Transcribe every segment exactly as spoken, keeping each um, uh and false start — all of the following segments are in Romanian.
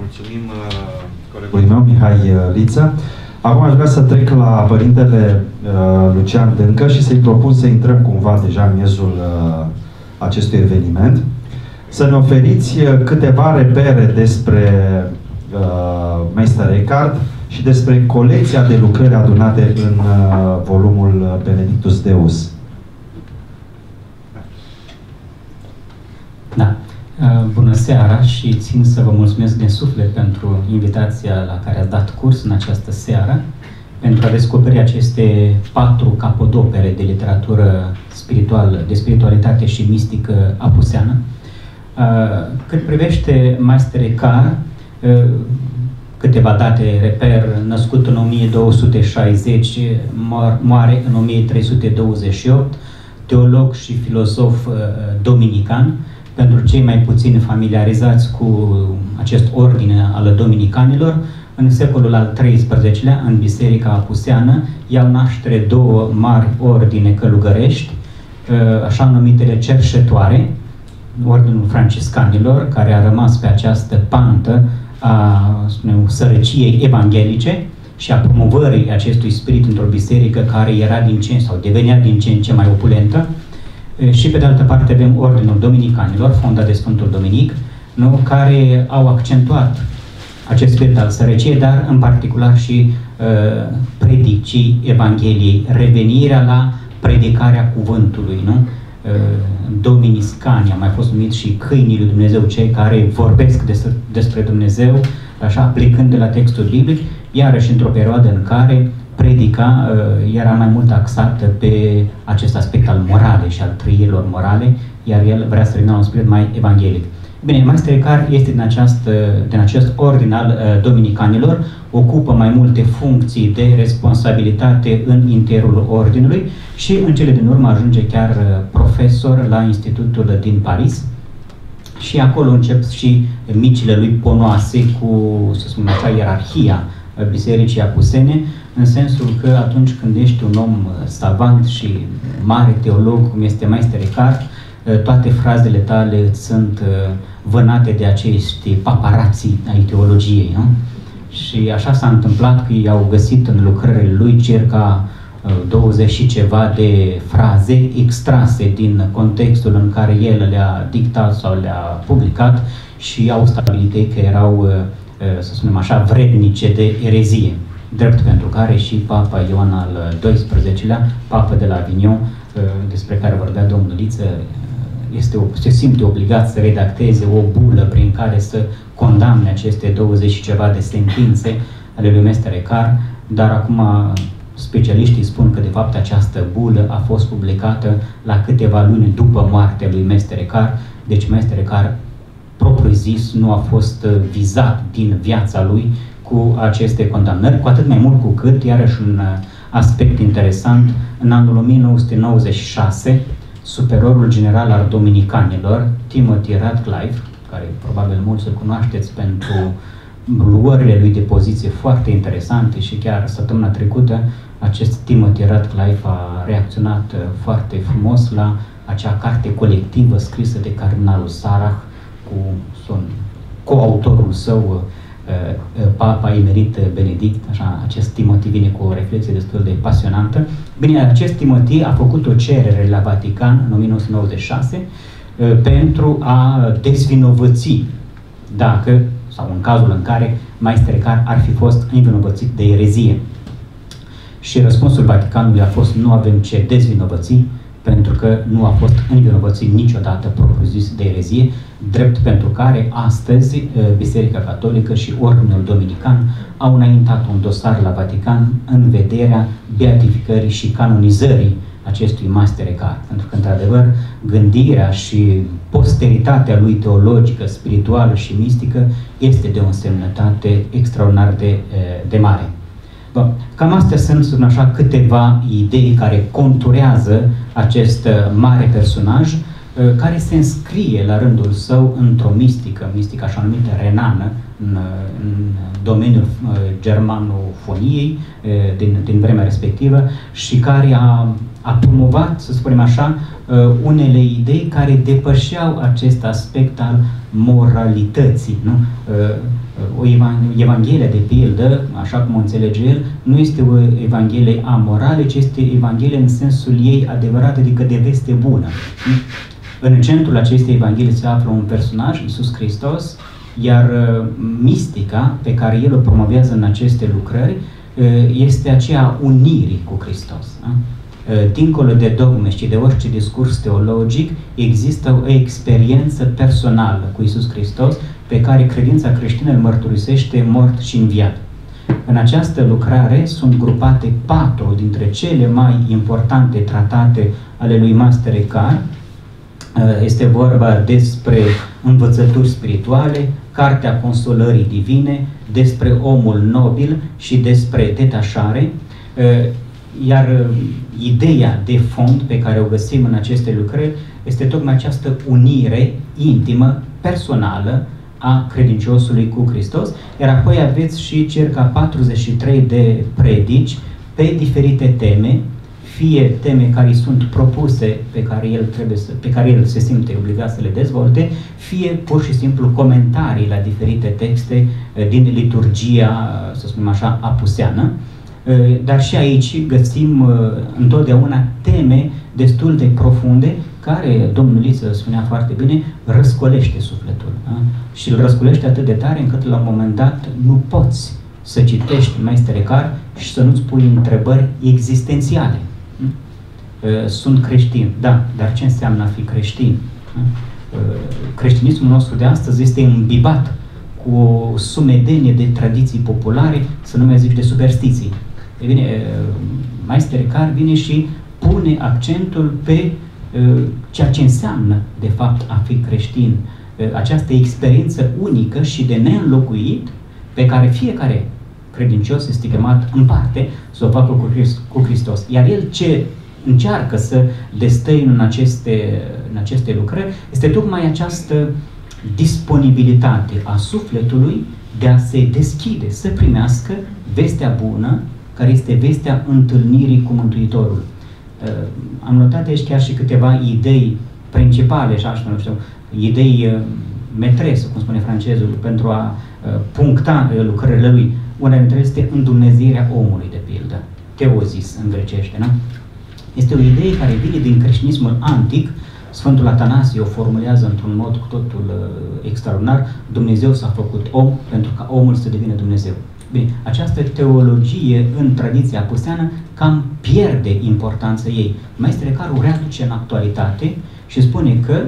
mulțumim colegului meu, Mihai Liță. Acum aș vrea să trec la părintele uh, Lucian Dâncă și să-i propun să intrăm cumva deja în miezul uh, acestui eveniment. Să ne oferiți câteva repere despre uh, Meister Eckhart și despre colecția de lucrări adunate în uh, volumul Benedictus Deus. Da. Bună seara și țin să vă mulțumesc din suflet pentru invitația la care ați dat curs în această seară, pentru a descoperi aceste patru capodopere de literatură spirituală, de spiritualitate și mistică apuseană. Cât privește Meister Eckhart, câteva date reper: născut în o mie două sute șaizeci, moare în o mie trei sute douăzeci și opt, teolog și filozof dominican. Pentru cei mai puțin familiarizați cu acest ordine al dominicanilor, în secolul al treisprezecelea, în Biserica Apuseană, iau naștere două mari ordine călugărești, așa numitele cerșetoare, ordinul franciscanilor, care a rămas pe această pantă a spunem, sărăciei evanghelice și a promovării acestui spirit într-o biserică care era din ce sau devenea din ce în ce mai opulentă. Și pe de altă parte avem Ordinul Dominicanilor, fondat de Sfântul Dominic, nu? Care au accentuat acest spirit al sărăciei, dar în particular și uh, predicii Evangheliei, revenirea la predicarea cuvântului, nu? Uh, Dominiscani, am mai fost numit și câinii lui Dumnezeu, cei care vorbesc despre, despre Dumnezeu, așa, plecând de la textul biblic, iarăși într-o perioadă în care predica uh, era mai mult axată pe acest aspect al moralei și al trăirilor morale, iar el vrea să revină la un spirit mai evanghelic. Bine, Meister Eckhart este din, această, din acest ordin al uh, dominicanilor, ocupă mai multe funcții de responsabilitate în interiorul ordinului și în cele din urmă ajunge chiar uh, profesor la Institutul din Paris. Și acolo încep și micile lui ponoase cu, să spunem așa, ierarhia Bisericii Apusene, în sensul că atunci când ești un om savant și mare teolog, cum este Meister Eckhart, toate frazele tale îți sunt vânate de acești paparații ai teologiei, nu? Și așa s-a întâmplat că i au găsit în lucrările lui circa douăzeci și ceva de fraze extrase din contextul în care el le-a dictat sau le-a publicat și au stabilit că erau, să spunem așa, vrednice de erezie. Drept pentru care și Papa Ioan al doisprezecelea, Papa de la Avignon, despre care vorbea domnul Liță, este, se simte obligat să redacteze o bulă prin care să condamne aceste douăzeci și ceva de sentințe ale lui Meister Eckhart, dar acum specialiștii spun că de fapt această bulă a fost publicată la câteva luni după moartea lui Meister Eckhart, deci Meister Eckhart propriu zis nu a fost vizat din viața lui cu aceste condamnări, cu atât mai mult cu cât, iarăși un aspect interesant, în anul o mie nouă sute nouăzeci și șase, superiorul general al dominicanilor, Timothy Radcliffe, care probabil mulți îl cunoașteți pentru luările lui de poziție foarte interesante și chiar săptămâna trecută acest Timothy Radcliffe a reacționat foarte frumos la acea carte colectivă scrisă de cardinalul Sarah cu son, coautorul său, Papa emerit Benedict, așa, acest Timothy vine cu o reflexie destul de pasionantă. Bine, acest Timothy a făcut o cerere la Vatican în o mie nouă sute nouăzeci și șase pentru a dezvinovăți dacă, sau în cazul în care Meister Eckhart ar fi fost învinovățit de erezie. Și răspunsul Vaticanului a fost: nu avem ce dezvinovăți, pentru că nu a fost învinovățit niciodată propriu-zis de erezie, drept pentru care astăzi Biserica Catolică și Ordinul Dominican au înaintat un dosar la Vatican în vederea beatificării și canonizării acestui Meister Eckhart. Pentru că, într-adevăr, gândirea și posteritatea lui teologică, spirituală și mistică este de o însemnătate extraordinar de, de mare. Bun. Cam astea sunt, sunt așa câteva idei care conturează acest mare personaj, care se înscrie la rândul său într-o mistică, mistică așa numită renană, în, în domeniul germanofoniei din, din vremea respectivă și care a, a promovat, să spunem așa, unele idei care depășeau acest aspect al moralității. Nu? O evanghelie, de pildă, așa cum o înțelege el, nu este o evanghelie amorală, ci este evanghelie în sensul ei adevărat, adică de veste bună. În centrul acestei evanghelii se află un personaj, Iisus Hristos, iar mistica pe care el o promovează în aceste lucrări este aceea unirii cu Hristos. Da? Dincolo de dogme și de orice discurs teologic, există o experiență personală cu Iisus Hristos pe care credința creștină îl mărturisește mort și înviat. În această lucrare sunt grupate patru dintre cele mai importante tratate ale lui Master Eckhart. Este vorba despre învățături spirituale, Cartea Consolării Divine, despre omul nobil și despre detașare. Iar ideea de fond pe care o găsim în aceste lucrări este tocmai această unire intimă, personală a credinciosului cu Hristos, iar apoi aveți și circa patruzeci și trei de predici pe diferite teme, fie teme care sunt propuse, pe care el, trebuie să, pe care el se simte obligat să le dezvolte, fie pur și simplu comentarii la diferite texte din liturgia, să spunem așa, apuseană. Dar și aici găsim întotdeauna teme destul de profunde care, domnul Liță spunea foarte bine, răscolește sufletul. Da? Și îl răscolește atât de tare încât la un moment dat nu poți să citești Master Eckhart și să nu-ți pui întrebări existențiale. Sunt creștin, da, dar ce înseamnă a fi creștin? Creștinismul nostru de astăzi este îmbibat cu o sumedenie de tradiții populare, să nu mai zic de superstiții. E bine, Master Eckhart vine și pune accentul pe uh, ceea ce înseamnă, de fapt, a fi creștin. Uh, această experiență unică și de neînlocuit pe care fiecare credincios este chemat în parte să o facă cu, Christ, cu Hristos. Iar el ce încearcă să destăine în aceste, în aceste lucrări este tocmai această disponibilitate a sufletului de a se deschide, să primească vestea bună, care este vestea întâlnirii cu Mântuitorul. Uh, am notat aici chiar și câteva idei principale, și așa, nu știu, idei uh, metrese, cum spune francezul, pentru a uh, puncta uh, lucrările lui. Una dintre ele este îndumnezeirea omului, de pildă, teozis în grecește, nu? Este o idee care vine din creștinismul antic. Sfântul Atanasie o formulează într-un mod cu totul uh, extraordinar. Dumnezeu s-a făcut om pentru ca omul să devină Dumnezeu. Bine, această teologie în tradiția apuseană cam pierde importanța ei. Master Eckhart o readuce în actualitate și spune că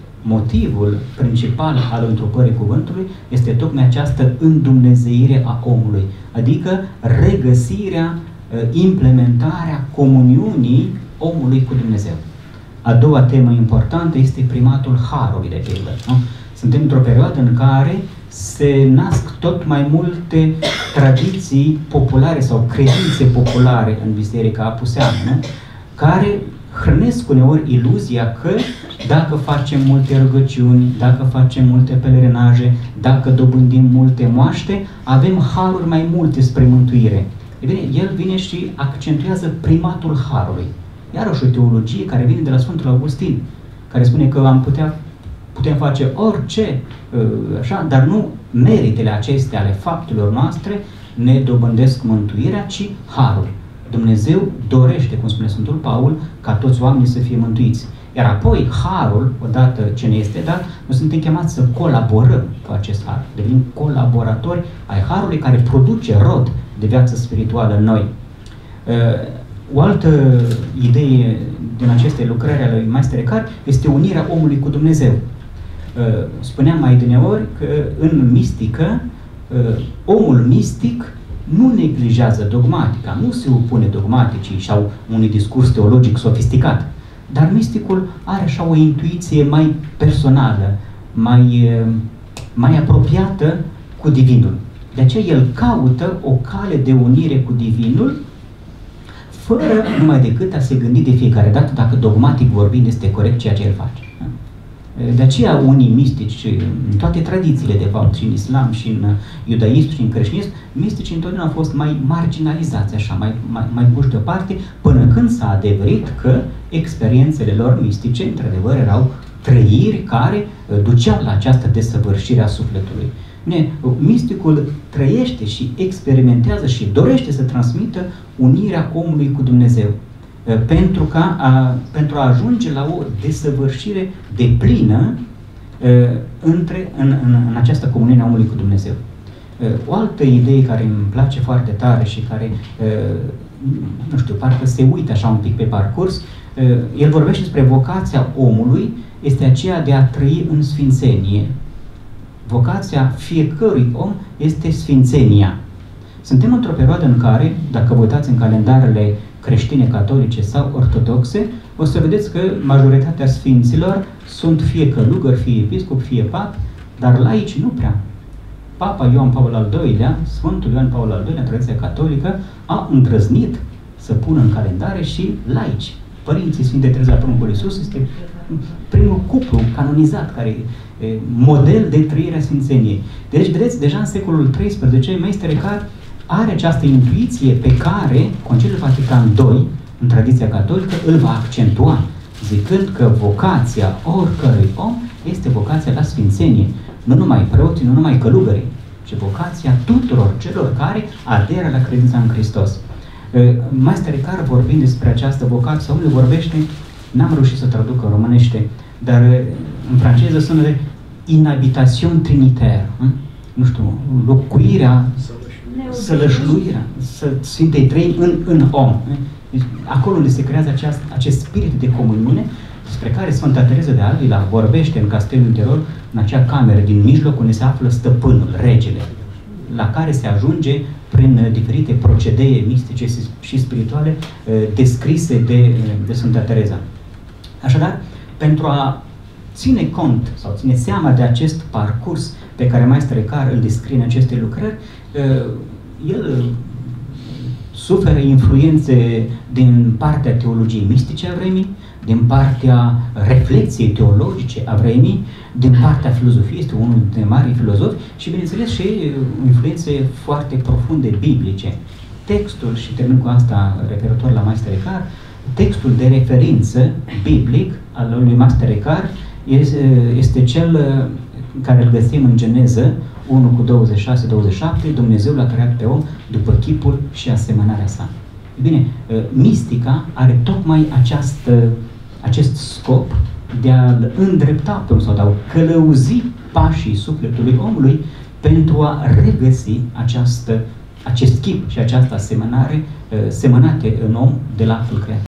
motivul principal al întrupării cuvântului este tocmai această îndumnezeire a omului, adică regăsirea, implementarea comuniunii omului cu Dumnezeu. A doua temă importantă este primatul harului, de pildă. Nu? Suntem într-o perioadă în care se nasc tot mai multe tradiții populare sau credințe populare în biserica apuseană, care hrănesc uneori iluzia că dacă facem multe rugăciuni, dacă facem multe pelerinaje, dacă dobândim multe moaște, avem haruri mai multe spre mântuire. E bine, el vine și accentuează primatul harului. Iarăși o teologie care vine de la Sfântul Augustin, care spune că am putea, putem face orice, așa, dar nu meritele acestea ale faptelor noastre ne dobândesc mântuirea, ci harul. Dumnezeu dorește, cum spune Sfântul Paul, ca toți oamenii să fie mântuiți. Iar apoi, harul, odată ce ne este dat, noi suntem chemați să colaborăm cu acest har. Devenim colaboratori ai harului care produce rod de viață spirituală în noi. O altă idee din aceste lucrări ale lui Master Eckhart este unirea omului cu Dumnezeu. Spuneam mai dineori că în mistică, omul mistic nu neglijează dogmatica, nu se opune dogmaticii sau unui discurs teologic sofisticat, dar misticul are așa o intuiție mai personală, mai, mai apropiată cu divinul. De aceea el caută o cale de unire cu divinul, fără numai decât a se gândi de fiecare dată dacă dogmatic vorbind este corect ceea ce el face. De aceea unii mistici, în toate tradițiile de fapt, și în islam, și în iudaism, și în creștinism, misticii întotdeauna au fost mai marginalizați, așa, mai, mai, mai puși deoparte, până când s-a adeverit că experiențele lor mistice, într-adevăr, erau trăiri care duceau la această desăvârșire a sufletului. Bine, misticul trăiește și experimentează și dorește să transmită unirea omului cu Dumnezeu. Pentru, ca a, pentru a ajunge la o desăvârșire deplină între, în, în, în această comuniune a omului cu Dumnezeu. O altă idee care îmi place foarte tare și care, nu știu, parcă se uită așa un pic pe parcurs, el vorbește despre vocația omului, este aceea de a trăi în sfințenie. Vocația fiecărui om este sfințenia. Suntem într-o perioadă în care, dacă vă uitați în calendarele creștine, catolice sau ortodoxe, o să vedeți că majoritatea sfinților sunt fie călugări, fie episcop, fie pap, dar laici nu prea. Papa Ioan Paul al doilea, Sfântul Ioan Paul al doilea, în tradiția catolică, a îndrăznit să pună în calendare și laici. Părinții Sfintei Tereza la Pruncul Iisus este primul cuplu canonizat, care e model de trăire a sfințeniei. Deci, vedeți, deja în secolul treisprezece, Meister Eckhart are această intuiție pe care Conciliul Vatican doi, în tradiția catolică, îl va accentua, zicând că vocația oricărui om este vocația la sfințenie. Nu numai preoții, nu numai călugării, ci vocația tuturor celor care aderă la credința în Hristos. Meister Eckhart, vorbind despre această vocație, omul vorbește, n-am reușit să traduc în românește, dar în franceză sună de inhabitation trinitaire. Nu știu, locuirea, sălășluirea Sfintei Trei în, în om. Deci, acolo unde se creează aceast, acest spirit de comuniune, despre care Sfânta Tereza de Avila vorbește în Castelul Tirol, în acea cameră din mijloc unde se află stăpânul, regele, la care se ajunge prin diferite procedee mistice și spirituale descrise de, de Sfânta Tereza. Așadar, pentru a ține cont sau ține seama de acest parcurs pe care Meister Eckhart îl descrie în aceste lucrări, el suferă influențe din partea teologiei mistice a vremii, din partea reflexiei teologice a vremii, din partea filozofiei, este unul dintre marii filozofi și, bineînțeles, și influențe foarte profunde biblice. Textul, și termin cu asta referitor la Meister Eckhart, textul de referință biblic al lui Meister Eckhart este, este cel care îl găsim în Geneză unu cu douăzeci și șase douăzeci și șapte, Dumnezeu l-a creat pe om după chipul și asemănarea sa. Bine, mistica are tocmai această, acest scop de a-l îndrepta pe om sau de a călăuzi pașii sufletului omului pentru a regăsi această, acest chip și această asemănare semănate în om de la actul creat.